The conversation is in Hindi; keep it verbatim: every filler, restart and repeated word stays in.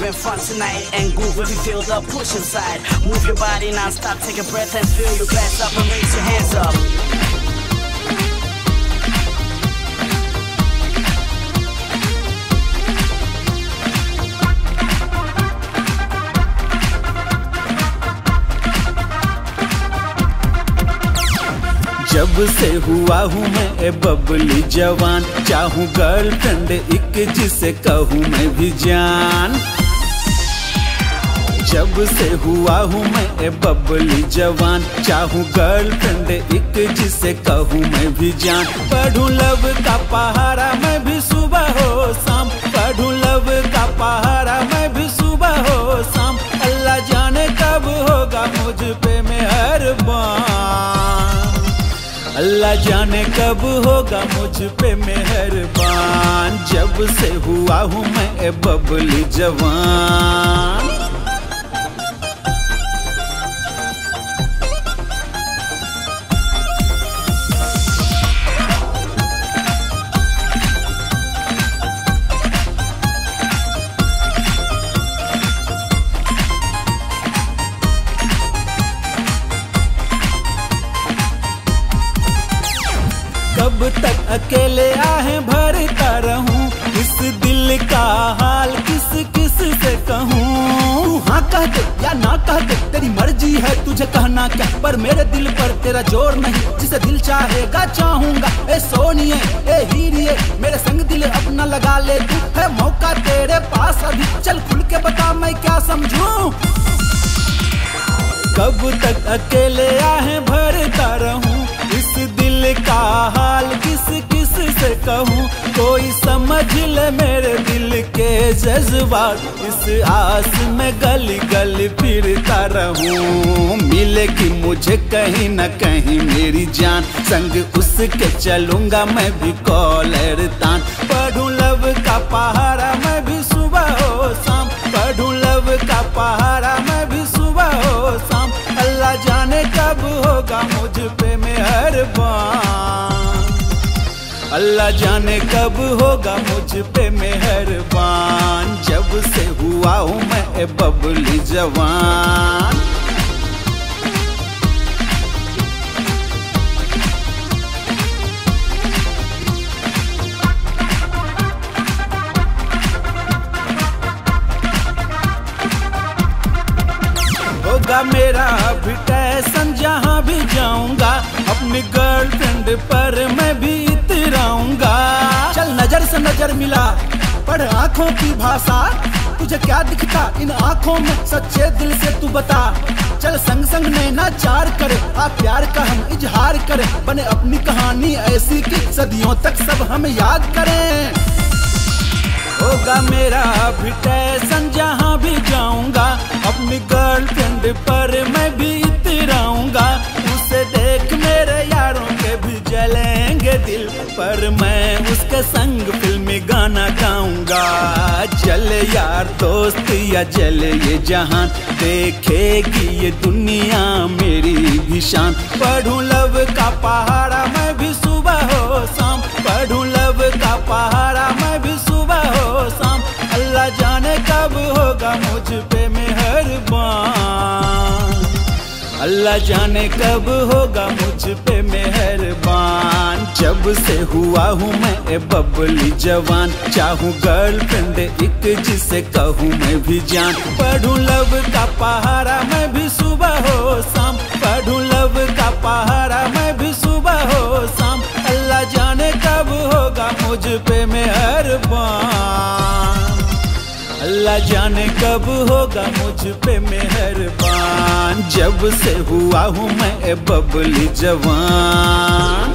having fun tonight and groove if you feel the push inside. Move your body non-stop, take a breath and fill your glass up and raise your hands up. जब से हुआ हूँ मैं ए बबली जवान, चाहूँ गर्लफ्रेंड एक जिसे कहूँ मैं भी जान। जब से हुआ हूँ मैं ए बबली जवान, चाहूँ गर्लफ्रेंड एक जिसे कहूँ मैं भी जान। पढ़ूं लव का पहाड़ा मैं भी सुबह हो शाम, पढ़ूं लव का पहाड़ा मैं भी सुबह हो शाम। अल्लाह जाने कब होगा मुझ पे मेहरबान, अल्लाह जाने कब होगा मुझ पे मेहरबान। जब से हुआ हूँ मैं ए बबली जवान। कब तक अकेले आहें भरता रहूं, इस दिल का हाल किस किस से कहूं। हाँ कह दे या ना कह दे तेरी मर्जी है, तुझे कहना क्या, पर मेरे दिल पर तेरा जोर नहीं। जिसे दिल चाहेगा चाहूंगा, ए सोनिए ए हीरिए मेरे संग दिल अपना लगा ले तू। है मौका तेरे पास अभी, चल खुल के बता मैं क्या समझूं। कब तक अकेले आहें भरता रहूं, इस दिल का हाल किस किस से कहूँ। कोई समझ ले मेरे दिल के जज्बात, इस आस में गली गली फिरता रहूं। मिलेगी मुझे कहीं न कहीं मेरी जान, संग उसके चलूंगा मैं भी कॉलर तान। पढ़ूं लव का पहाड़ा मैं भी सुबह हो शाम, पढ़ूं लव का पहाड़ा मैं भी सुबह हो शाम। अल्लाह जाने कब होगा मुझ पे मेहरबान, अल्लाह जाने कब होगा मुझ पे मेहरबान। जब से हुआ हूँ मैं ए बबली जवान। होगा मेरा भी टेंशन जहाँ भी जाऊंगा, अपनी गर्लफ्रेंड पर मैं भी इतराऊंगा। चल नजर से नजर मिला, पढ़ आंखों की भाषा, तुझे क्या दिखता इन आंखों में, सच्चे दिल से तू बता। चल संग संग नैना चार करे, आ प्यार का हम इजहार करें। बने अपनी कहानी ऐसी कि सदियों तक सब हम याद करें। होगा मेरा भी टेंशन जहाँ भी जाऊंगा, अपनी गर्लफ्रेंड पर मैं भी इतराऊंगा। उसे देख मेरे यारों के भी जलेंगे दिल, पर मैं उसके संग फिल्मी गाना गाऊंगा। चले यार दोस्त या चले ये जहान, देखेगी ये दुनिया मेरी भी शान। पढ़ूं लव का पहाड़ा मैं भी सुबह हो शाम, पढ़ूं लव का पहाड़ा मैं भी सुबह हो शाम। अल्लाह जाने कब होगा मुझ पे मेहरबान, अल्लाह जाने कब होगा मुझ पे मेहरबान। जब से हुआ हूँ मैं ए बबली जवान, चाहूँ गर्लफ्रेंड एक जिसे कहूँ मैं भी जान। पढ़ूं लव का पहाड़ा मैं भी सुबह हो शाम, पढ़ूं लव का पहाड़ा मैं भी सुबह हो शाम। अल्लाह जाने कब होगा मुझ पे मेहरबान, अल्लाह जाने कब होगा मुझ पे मेहरबान। जब से हुआ हूँ मैं ए बबली जवान।